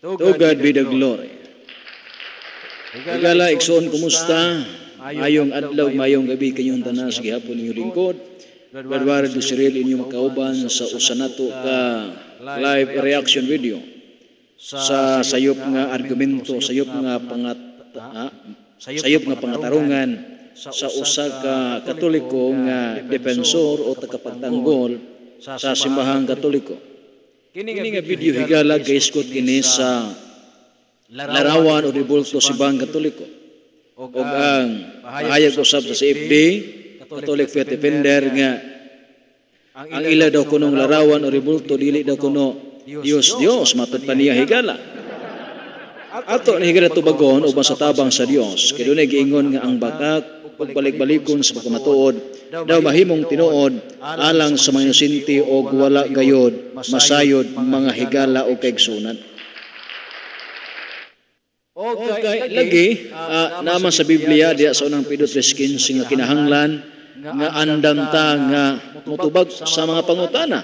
To God be the glory. Higala, igsoon, kumusta? Ayong adlaw, mayong gabi kayong tanan sa gihapon ninyong lingkod. Badwara do Cyril inyong makauban sa usa nato ka live reaction video sa sayop nga argumento, sayop nga pangatarungan sa usa ka Katoliko nga defensor o tagapagtanggol sa simbahang Katoliko. Kini nga video higala gaiskot kini sa larawan o ribulto simbahang Katoliko. O ang pahayag usab sa CFD, Catholic Faith Defender nga ang ila daw kunong larawan o ribulto dili daw kuno Dios matod pa niya higala. Ato ni higala tubagon uban sa tabang sa Dios kay dunay giingon nga ang bakak pagbalik-balikon sa pagkamatuod daw mahimong tinuod alang sa mga inusinti o wala gayod masayod mga higala o kaigsunan. Okay, lagi naman sa Biblia diya sa unang Pedro 3:15 nga kinahanglan nga andanta nga mutubag sa mga pangutana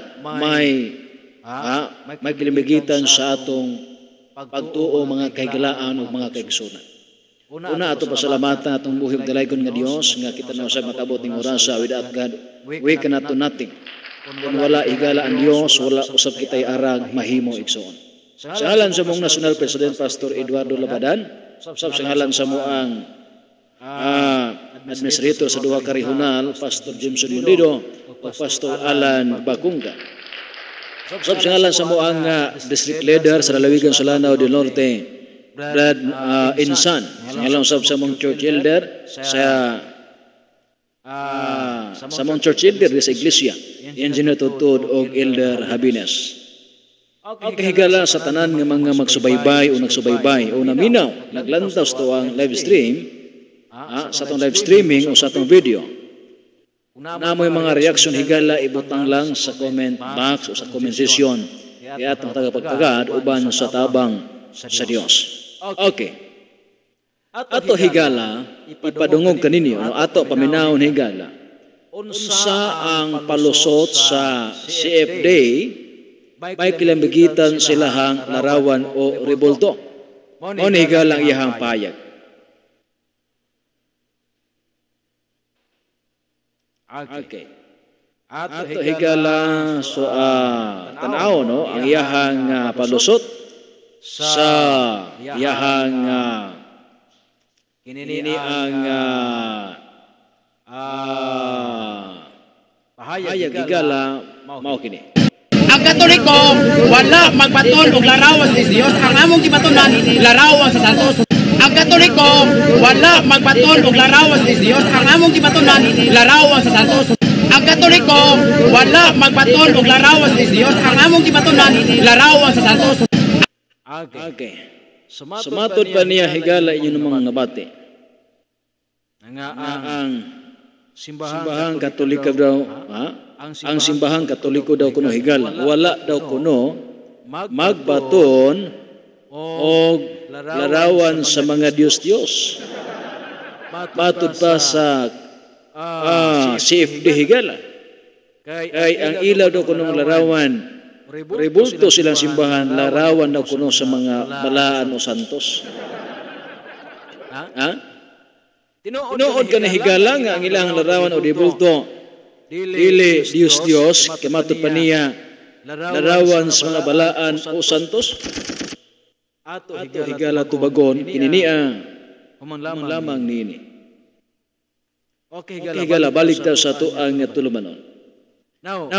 may kilimbigitan sa atong pagtuo mga kahigalaan o mga kaigsunan. Una ato pasalamatan atong buhig dalaygon nga Dios nga kita na usab makabot ning orasa. Without God we cannot do nothing. Kung wala higala ang Dios, wala usab kitay arag mahimo igsoon. Sa ngalan sa mong National President Pastor Eduardo Labadan, sa ngalan sa moang administrator sa duha ka regional, Pastor Jimson Yundido o Pastor Alan Bacunga. Sa ngalan sa moang district leader sa Lalawigan sa Lanao del Norte, Brad Insan. Sa ngalan sa mong church elder sa mong church elder sa iglesia, Engineer Tutud o Elder Habines. Okay, higala sa tanan nga mga magsubaybay o nagsubaybay o naminaw, naglantaw sa ang live stream, sa itong live streaming o sa itong video. Na mo yung mga reaction higala, ibutang lang sa comment box o sa comment section. Kaya itong tagapagtagad, uban sa tabang sa Diyos. Okay. Ato higala, ipadungog kaninyo, ato paminahon higala, unsa ang palusot sa CFD, may kilambigitan silahang larawan o ribulto. Moniga lang iyahang payag. Okay. Ato higala so tanaw no ang iyahang palusot sa iyahang kinini ang pahayag higala mao kini. Ang Katoliko, wala magbaton og larawan sa Dios. Ang among gibatunan, larawan sa Santos. Ang Katoliko, wala magbaton og larawan sa Dios. Ang among gibatunan, larawan sa Santos. Ang Katoliko, wala magbaton og larawan sa Dios. Ang among gibatunan, larawan sa Santos. Okay. Sumatod pa niya higala inyo ng mga nabati. Ang simbahang Katolika daw, ang simbahang Katoliko daw kuno higala, wala daw kuno magbaton o larawan sa mga Diyos. Matod pa sa CFD higala. Kay ang ilaw daw kuno larawan, ribulto silang simbahan, larawan daw kuno sa mga balaan o santos. Tinuod ka na higala nga ang ilang larawan o ribulto dili Dios kamatod pa niya larawan sa mga balaan o santos. Ato higala tubagon kininiya humang lamang nini. Okay higala balik daw sa tuang tulumanon. Now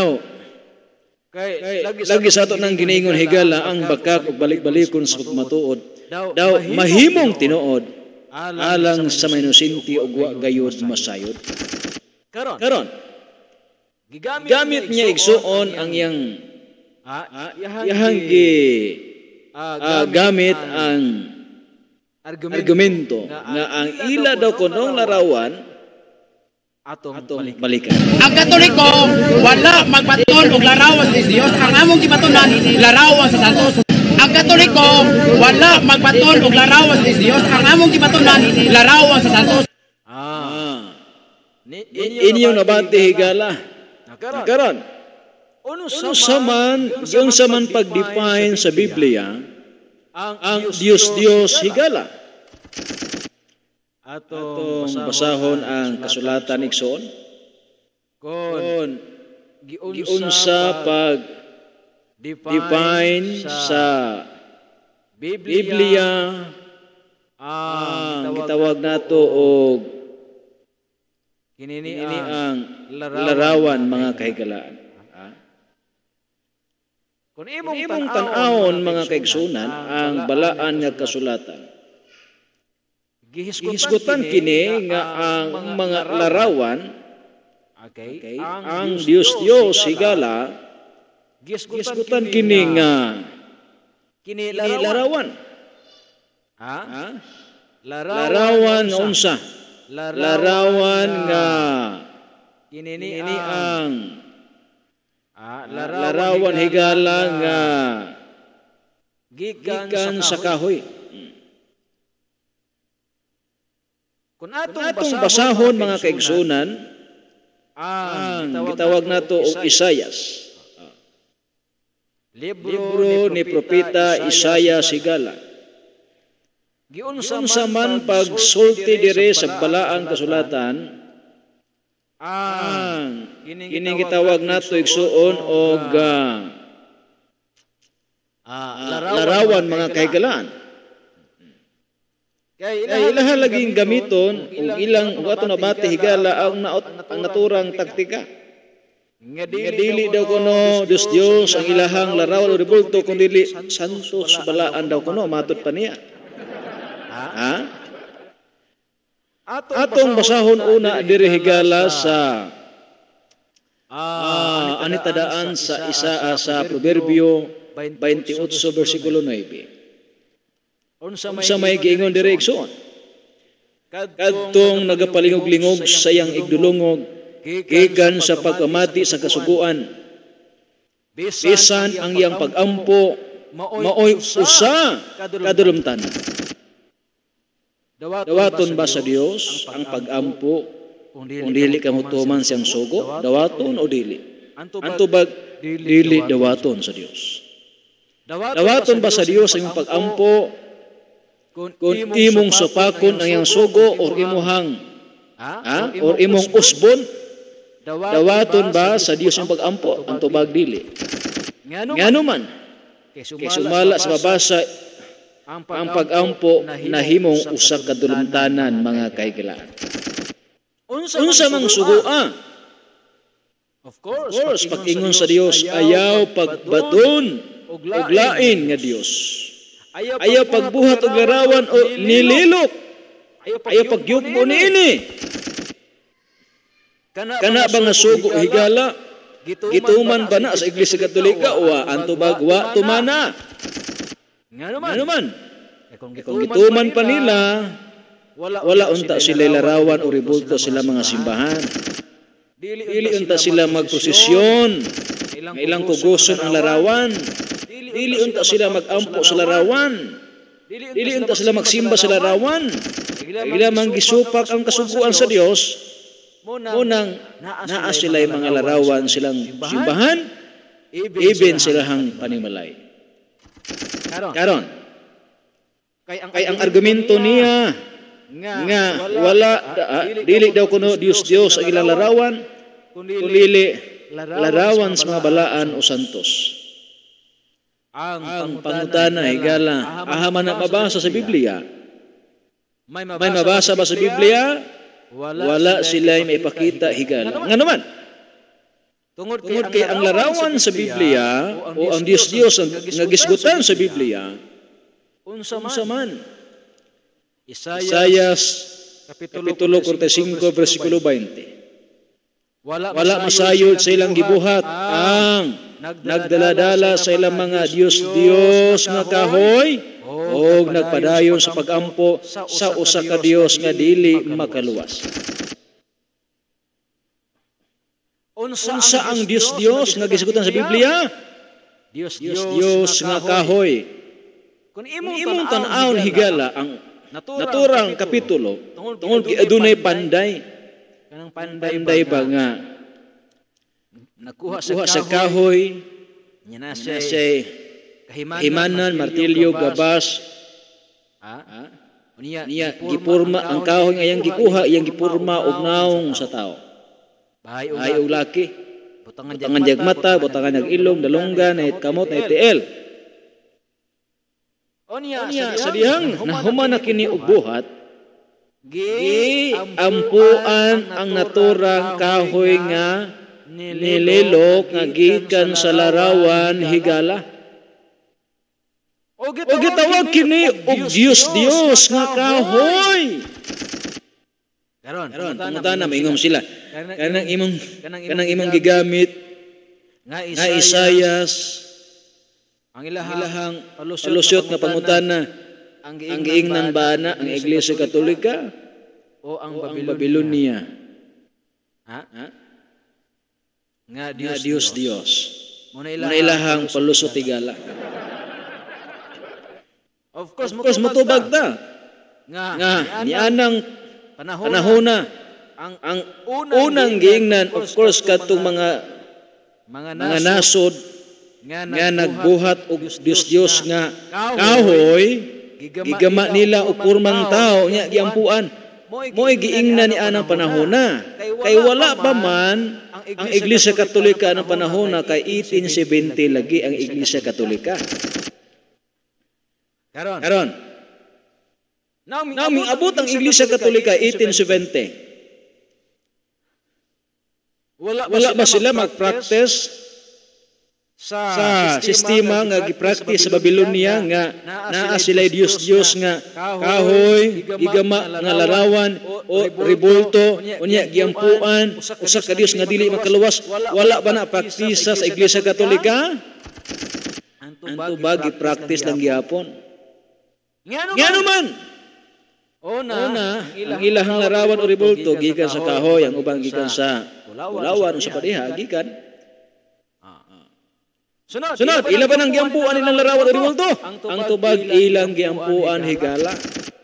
lagi sa ato nang ginaingon higala ang bakak ug balik-balikon sa pagmatuod daw mahimong tinuod alang sa minusinti ug wa gayud masayod. Karon gamit niya igsuon ang iyang gamit ang argumento nga ang ila daw kunong larawan atong balikan. Ang Katoliko, wala magbaton og larawan sa Dios. Ang among gibatunan, larawan sa Santos. Ang Katoliko, wala magbaton og larawan sa Dios. Ang among gibatunan, larawan sa Santos. Inyong nabati higala. Karon, yung saman pag-define sa Biblia ang Dios higala. Atong basahon ang kasulatan igsoon kon giunsa pag define sa Biblia ang gitawag nato og kini ang larawan mga kahigalaan. Kung imong tan-awon mga kaigsunan ang balaan nga kasulatan, gihisgutan kini nga ang mga larawan, ang Dios higala, gihisgutan kini nga kini larawan. Larawan nga unsa? Larawan nga kini ang larawan higala nga gikan sa kahoy. Kung atong basahon mga kaigsunan ang gitawag nato og Isayas, libro ni propeta Isayas higala, giunsa man pagsulti dire sa balaang kasulatan ang kining gitawag nato igsuon og larawan mga kahigalaan. Kay ilaha laging gamiton ug ilang ato nabati higala ang naturang taktika. Nga dili daw kuno Dios ang ilahang larawan o ribulto kundi santos balaan daw kuno matud pa niya. Atong basahon una diri higala sa anitadaan sa isa sa Proverbio 28 versikulo 9. Unsa may giingon diri igsoon? Kadtong nagapalingog-lingog sa iyang igdulungog gikan sa pagpamati sa kasuguan. Bisan ang iyang pagampo maoy usa kadulumtanan. Dawaton ba sa Dios ang pagampo kung dili ka motuman siyang sugo? Dawaton o dili? Antubag dili dawaton sa Dios. Dawaton ba sa Dios ang pagampo kung imong supakon ang iyang sugo o imong imong usbon? Dawaton ba sa Dios ang pagampo? Antubag dili. Ngano man kay sumala sa babasa ang pagampo nahimong usa ka dulumtanan mga kahigalaan. Unsa mang sugoa? Of course, pag-ingon sa Dios ayaw pagbaton og lain nga Dios. Ayaw pagbuhat og larawan o nililok. Ayaw pagyugmo niini. Kana ba nga sugo higala? Gituman ba na sa Iglesia Katolika o antubag wa tumana? Nga naman, kung gituman pa nila, wala unta sila larawan o ribulto sila mga simbahan. Dili unta sila magprosesyon, ilang kuguson ang larawan. Dili unta sila magampo sa larawan. Dili unta sila magsimba sa larawan. Ila manggisupak ang kasuguan sa Dios, munang naa sila mga larawan silang simbahan, even silahang panimalay. Karon, kay ang argumento niya nga wala dili daw kuno Dios ang ilang larawan, kundi larawan sa mga balaan o santos. Ang pangutana higala, man na mabasa sa Biblia. May mabasa ba sa Biblia? Wala sila may ipakita higala. Nga naman, tungod kay ang larawan sa Biblia o ang Dios ang nagisgutan sa Biblia, unsa man. Isayas kapitulo 45 versikulo 20. Wala masayod sa ilang gibuhat ang nagdaladala sa ilang mga Dios nga kahoy o nagpadayon sa pagampo sa usa ka Dios nga dili makaluwas. Unsa ang Dios nga gisgutan sa Biblia? Dios nga kahoy. Kung imong tan-awon higala ang naturang kapitulo tungod kay adunay panday. Kanang panday ba nga nakuha sa kahoy, nya na say kahimanan, martilyo, gabas. Niya gipurma ang kahoy nga iyang gikuha, iyang gipurma og naong sa tao. Bahay og laki. Butangan jag mata, butangan jag ilong, dalunggan, na kamot, na tiil. Niya sa dihang nahuman na kini og buhat, ampuan ang naturang kahoy nga nililok nga gikan sa larawan higala. O gitawag kini og Dios nga kahoy. Karon tungod na maingom sila. Kanang imong gigamit nga Isayas ang ilahang palusot nga pangutana ang giingnan ba na ang Iglesia Katolika o ang Babilonia? Nga Dios. Muna ilahang palusot higala. Of course, matubag na. Nga, nianang panahon na. Ang unang giingnan, of course, katong mga nasod nga nagbuhat og Dios nga kahoy, gigama nila og purmang tao, nya giampuan. Mo'y giingnan ni anang panahon na. Kay wala pa man ang Iglesia Katolika ng panahon na kay 1870 lagi ang Iglesia Katolika. Karon. Naming abot ang Iglesia Katolika 1870. Wala ba sila mag-practice sa sistema nga gi-practice sa Babilonia nga naa sila Dios nga kahoy, gigama nga larawan o rebulto, unya giampuan, usa ka Dios nga dili makaluwas. Wala ba na practice sa Iglesia Katolika? Anto ba gi-practice lang gihapon? Ngano man. Una, ang ilahang larawan o rebulto gikan sa kahoy, ang ubang gikan sa ulawan o sa padiha gikan. Sunod, ila ba nang giampuan nilang larawan o rebulto? Ang tubag ilang giampuan higala.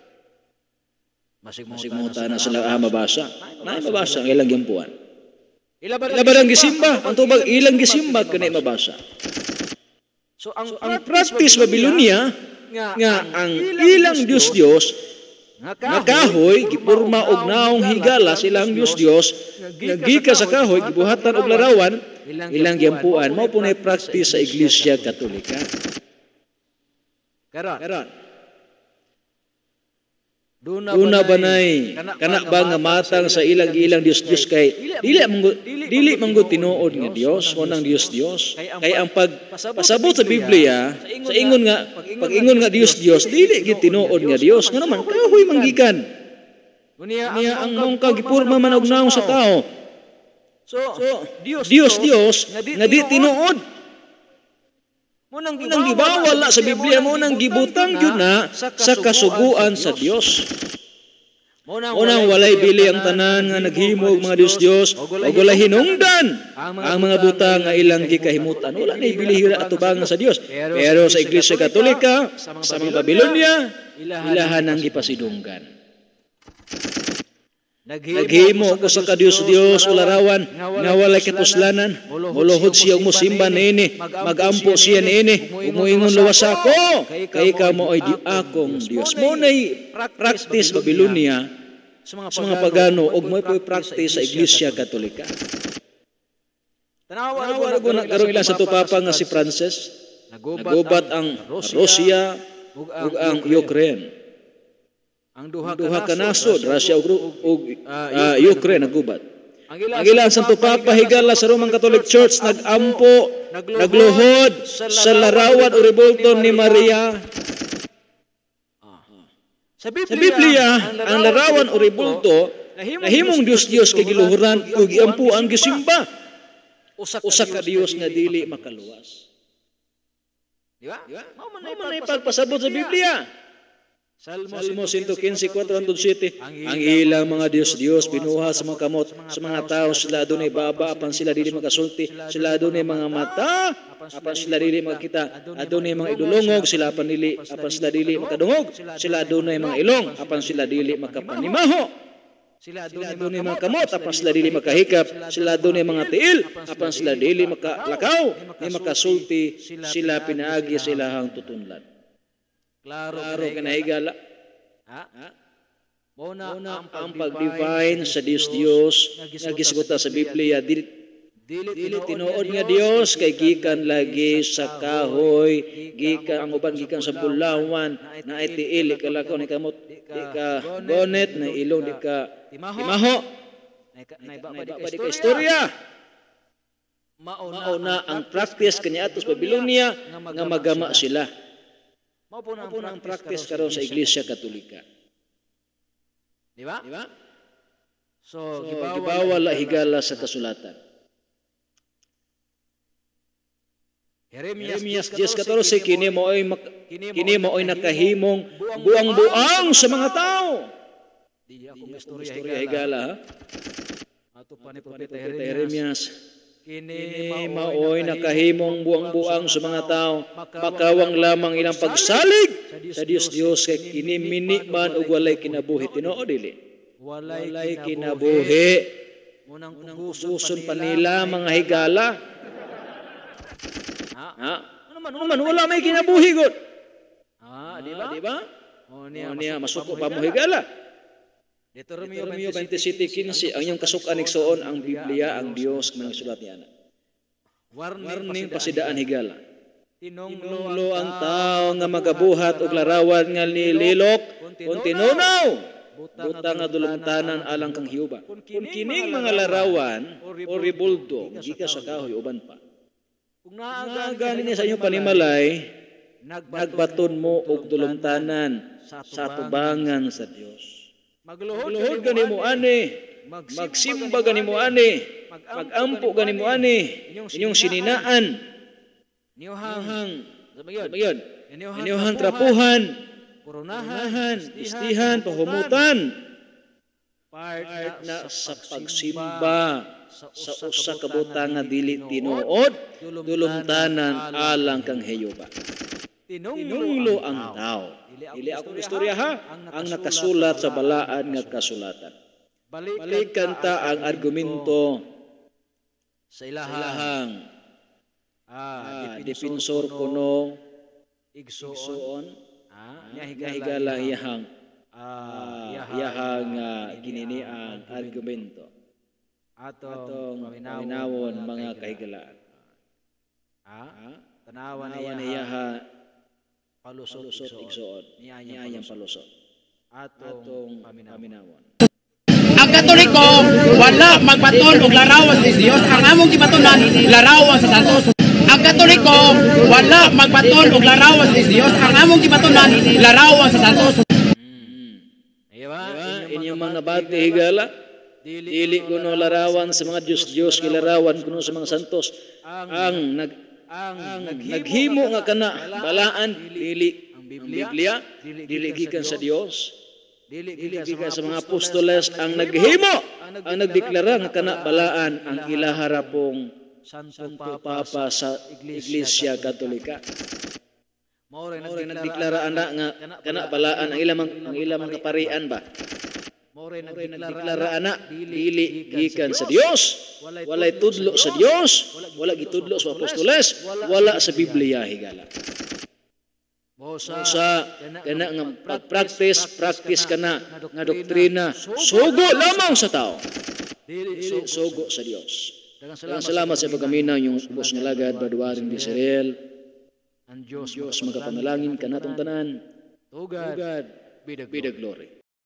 Masig mo na sila mabasa. Mabasa ang ilang giampuan. Ila ba nang gisimba? Ang tubag ilang gisimba kanay mabasa. So ang practice Babilonia nga ang ilang Dios nga kahoy gipurma og naong higala silang Dios nga gikan sa kahoy gibuhatan og larawan ilang giampuan mao punay practice sa Iglesia Katolika. Karon Duna banay kana ba nga matang sa ilang Dios kay dili manggo tinuod nga Dios o nang Dios kay ang pagpasabot sa Biblia sa ingon nga pag-ingon nga Dios dili gid tinuod nga Dios nga naman kahoy manggikan niya ang mongka gipurma man og naong sa tao. So Dios nga di tinuod Munang gibawala sa Biblia mo nang gibutang gyud na sa kasuguan sa Dios. Munang walay bili ang tanan nga naghimo og mga Dios ug walay hinungdan ang mga butang nga ilang gikahimutan. Wala na ibilihira atubangan sa Dios. Pero sa Iglesia Katolika, sa mga Babilonia, ilahan ang gipasidunggan. Naghimo ko sa Dios o larawan nga walay katuslanan. Muluhod siya og mosimba niini, magampo siya niini, ug moingon luwas ako kay kamo ay di akong Dios. Mo nay practice Babilonia sa mga pagano ug mo'y practice sa Iglesia Katolika. Tanawa ko na karon ila sa tupapa nga si Francis, nagubat ang Russia ug ang Ukraine. Ang duha ka nasod, Russia ug Ukraine nagubat. Ang ilang santo papa higala sa Roman Catholic Church nagampo, nagluhod sa larawan o rebulto ni Maria. Sa Biblia, ang larawan o rebulto nahimong Dios kay giluhuran ug giampuan gisimba. Usa ka Dios nga dili makaluwas. Di ba? Mao man ay pagpasabot sa Biblia. Salmo 115:4-7 ang ilang mga Dios binuha sa mga kamot sa mga tao sila adunay baba apan sila dili makasulti sila adunay mga mata apan sila dili makita adunay mga idulongog sila apan sila dili makadungog sila adunay mga ilong apan sila dili makapanimaho Sila doon ni mga kamot, apan sila dili makahikap. Sila doon ni mga tiil, apan sila dili makalakaw, ni makasulti. Sila pinaagi sa ilahang tutunlan. Klaro kinahigala. Muna ang pag-divine sa Diyos nagisguta sa Biblia. Dili tinuod nga Dios kay gikan lagi sa kahoy, gikan ang uban gikan sa bulawan, na itiil ikalakaw ni kamot, di ka gonet na ilong, di ka timaho, na di ka istorya. Mauna ang practice kanya atos Babilonia nga magama sila. Mao po ang practice karon sa Iglesia Katolika. Di ba? So gibawal higala sa kasulatan. Jeremias 10:14, kini mo'y nakahimong buang-buang sa mga tao. Di akong istorya higala, ha? Ato pa ni Propeta Jeremias, kini mo'y nakahimong buang-buang sa mga tao, makawang lamang ilang pagsalig sa Dios kay kini mini man ug walay kinabuhi. Tinuod dili? Walay kinabuhi. Munang puguson pa nila mga higala. Ano man, wala may kinabuhi gud. Di ba? O niya, masuko pa mo higala. Deuteronomio 27:15, ang iyong kasukan igsuon ang Biblia, ang Dios, mga sulat niya. Warning pasidaan higala. Tinunglo ang tao nga magabuhat og larawan nga nililok, kung tinunaw, butang nga dulumtanan alang kang Hiuba. Kung kining mga larawan o ribuldo, gika sa kahoy uban pa. Kung naagani niya sa inyong panimalay, nagbaton mo og dulumtanan sa tubangan sa Dios. Magluhod gani mo ani, magsimba gani mo ani, magampo gani mo ani, inyong sininaan, inyong trapuhan, koronahan, istihan, pahumutan, part na sa pagsimba sa usa ka butang nga dili tinuod, dulumtanan alang kang Hiuba. Tinunglo ang tao. Dili akong istorya, ha? Ang nakasulat sa balaan nga kasulatan. Balikan ta ang argumento sa ilahang defensor kuno igsuon, higala iyahang gininiang argumento atong paminawon mga kahigalaan. Tanawan niya palusot igsuon, niyayang palusot atong paminawon. Ang Katoliko wala magbaton og larawan sa Dios. Ang among gibatonan larawan sa santos. Ang Katoliko wala magbaton og larawan sa Dios. Ang among gibatonan larawan sa santos. Inyong mga nabati higala, dili kuno larawan sa mga Diyos kilarawan kuno sa mga santos. Ang naghimo nga kana balaan dili ang Biblia, dili gikan sa Dios, dili gikan sa mga apostoles. Ang naghimo, ang nagdeklara nga kana balaan ang ilaharapong Santo Papa sa Iglesia Katolika. Mao ray nagdeklara ana nga kana balaan ang ilang kaparian ba. Mao ray nagdeklara ana dili gikan sa Dios, walay tudlo sa Dios, wala gitudlo sa apostoles, wala sa Biblia higala. Sa kana nga practice kana nga doktrina sugo lamang sa tao, dili sugo sa Dios. Daghang salamat sa pagkaminaw yung ubos nga lagad Baduaring di Israel. Ang Diyos magapanalangin kanatong tanan. To God be the glory.